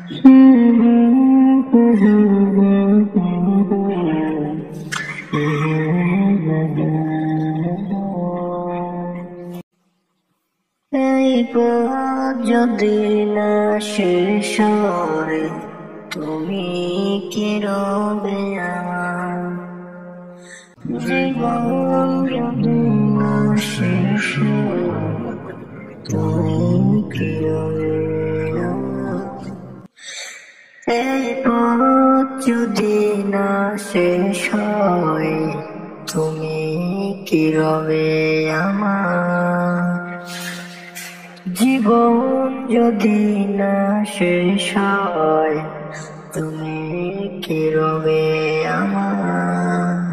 এই পথ যদি না শেষ হয়, তুমি কি রবে আমার? জীবন যদি না শেষ হয়, তুমি কি রবে আমার? এই পথ যদি না শেষ হয়, তুমি কি রবে আমার? জীবন যদি না শেষ হয়, তুমি কি রবে আমার?